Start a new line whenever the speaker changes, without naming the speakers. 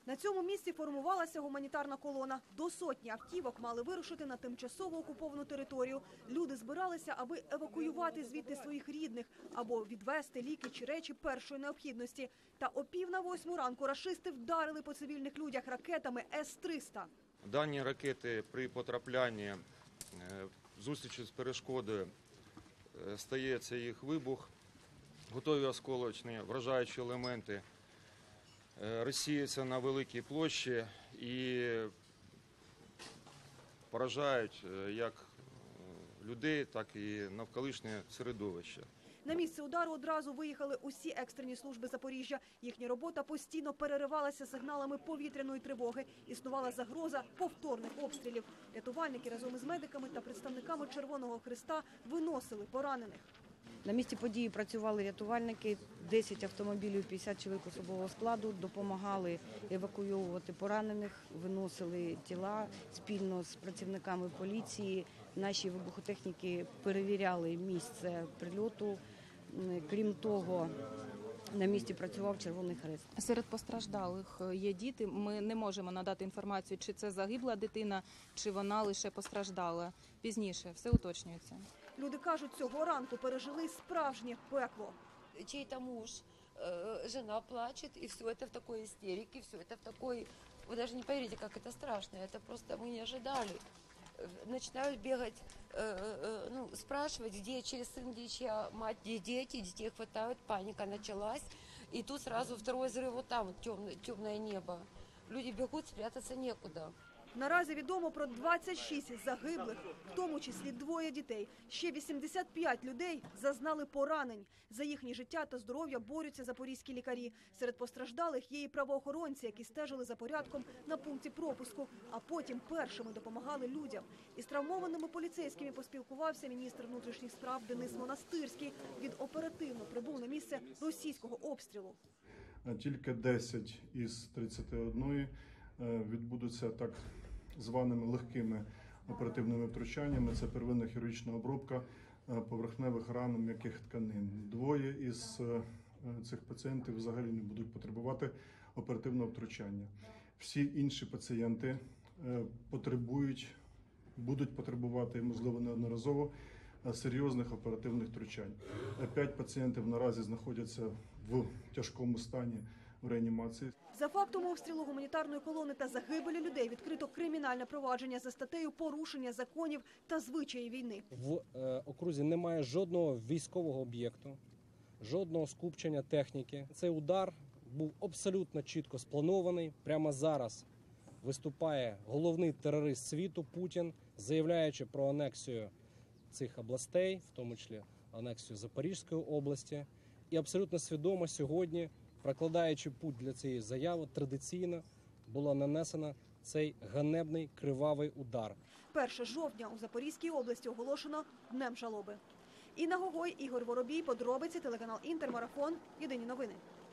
На цьому місці формувалася гуманітарна колона. До сотні автівок мали вирушити на тимчасово окуповану територію. Люди збиралися, аби евакуювати звідти своїх рідних або відвезти ліки чи речі першої необхідності. Та о 7:45 ранку рашисти вдарили по цивільних людях ракетами С-300.
Дані ракети при потраплянні в зустрічі з перешкодою стається їх вибух, готові осколочні вражаючі елементи розсіюються на великій площі і поражають як людей, так і навколишнє середовище.
На місце удару одразу виїхали усі екстрені служби Запоріжжя. Їхня робота постійно переривалася сигналами повітряної тривоги. Існувала загроза повторних обстрілів. Рятувальники разом із медиками та представниками Червоного Хреста виносили поранених.
На місці події працювали рятувальники, 10 автомобілів, 50 чоловік особового складу, допомагали евакуювати поранених, виносили тіла спільно з працівниками поліції. Наші вибухотехніки перевіряли місце прильоту. Крім того, на місці працював Червоний Хрест.
Серед постраждалих є діти. Ми не можемо надати інформацію, чи це загибла дитина, чи вона лише постраждала. Пізніше все уточнюється.
Люди кажуть, цього ранку пережили справжнє пекло.
Чей-то муж, жена плачет, и все это в такой истерике, все это в такой... Вы даже не поверите, как это страшно, это просто мы не ожидали. Начинают бегать, спрашивать, где чей сын, где чья мать, где дети, детей хватают, паника началась. И тут сразу второй взрыв, вот там темное небо. Люди бегут, спрятаться некуда.
Наразі відомо про 26 загиблих, в тому числі 2 дітей. Ще 85 людей зазнали поранень. За їхнє життя та здоров'я борються запорізькі лікарі. Серед постраждалих є і правоохоронці, які стежили за порядком на пункті пропуску, а потім першими допомагали людям. Із травмованими поліцейськими поспілкувався міністр внутрішніх справ Денис Монастирський. Він оперативно прибув на місце російського обстрілу.
Тільки 10 із 31 відбудуться так званими легкими оперативними втручаннями. Це первинна хірургічна обробка поверхневих ран м'яких тканин. 2 із цих пацієнтів взагалі не будуть потребувати оперативного втручання. Всі інші пацієнти будуть потребувати, можливо, неодноразово, серйозних оперативних втручань. 5 пацієнтів наразі знаходяться в тяжкому стані в реанімації.
За фактом обстрілу гуманітарної колони та загибелі людей відкрито кримінальне провадження за статтею порушення законів та звичаїв війни.
В окрузі немає жодного військового об'єкту, жодного скупчення техніки. Цей удар був абсолютно чітко спланований. Прямо зараз виступає головний терорист світу Путін, заявляючи про анексію цих областей, в тому числі анексію Запорізької області. І абсолютно свідомо сьогодні, прокладаючи путь для цієї заяви, традиційно було нанесено цей ганебний кривавий удар.
1 жовтня у Запорізькій області оголошено Днем жалоби. Інна Гогой, Ігор Воробій, подробиці, телеканал Інтер, Марафон, Єдині новини.